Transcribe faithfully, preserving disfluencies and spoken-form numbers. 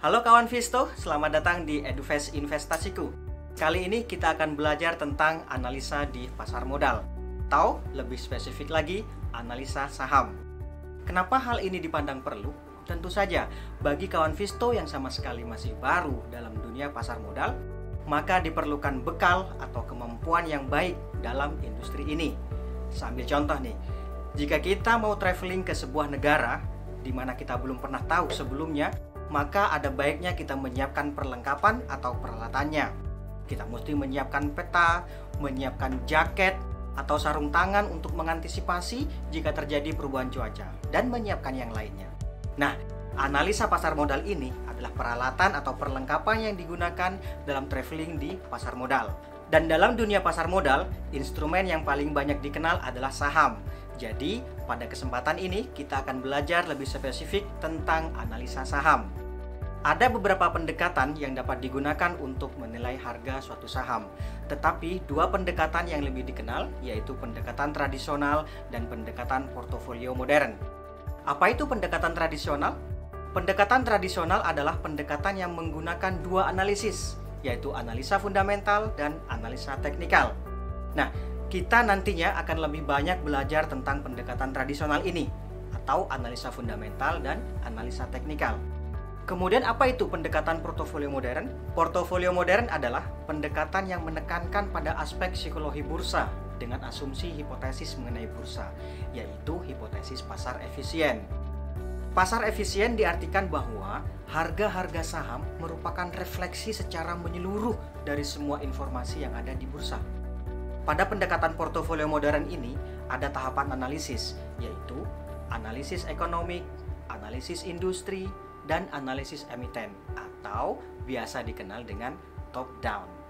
Halo kawan Visto, selamat datang di EduFest Investasiku. Kali ini kita akan belajar tentang analisa di pasar modal, atau lebih spesifik lagi, analisa saham. Kenapa hal ini dipandang perlu? Tentu saja, bagi kawan Visto yang sama sekali masih baru dalam dunia pasar modal, maka diperlukan bekal atau kemampuan yang baik dalam industri ini. Sambil contoh nih, jika kita mau traveling ke sebuah negara di mana kita belum pernah tahu sebelumnya, maka ada baiknya kita menyiapkan perlengkapan atau peralatannya. Kita mesti menyiapkan peta, menyiapkan jaket atau sarung tangan untuk mengantisipasi jika terjadi perubahan cuaca, dan menyiapkan yang lainnya. Nah, analisa pasar modal ini adalah peralatan atau perlengkapan yang digunakan dalam traveling di pasar modal. Dan dalam dunia pasar modal, instrumen yang paling banyak dikenal adalah saham. Jadi, pada kesempatan ini kita akan belajar lebih spesifik tentang analisa saham. Ada beberapa pendekatan yang dapat digunakan untuk menilai harga suatu saham. Tetapi dua pendekatan yang lebih dikenal, yaitu pendekatan tradisional dan pendekatan portofolio modern. Apa itu pendekatan tradisional? Pendekatan tradisional adalah pendekatan yang menggunakan dua analisis, yaitu analisa fundamental dan analisa teknikal. Nah, kita nantinya akan lebih banyak belajar tentang pendekatan tradisional ini, atau analisa fundamental dan analisa teknikal. Kemudian apa itu pendekatan portofolio modern? Portofolio modern adalah pendekatan yang menekankan pada aspek psikologi bursa dengan asumsi hipotesis mengenai bursa, yaitu hipotesis pasar efisien. Pasar efisien diartikan bahwa harga-harga saham merupakan refleksi secara menyeluruh dari semua informasi yang ada di bursa. Pada pendekatan portofolio modern ini ada tahapan analisis, yaitu analisis ekonomik, analisis industri, dan analisis emiten atau biasa dikenal dengan top down.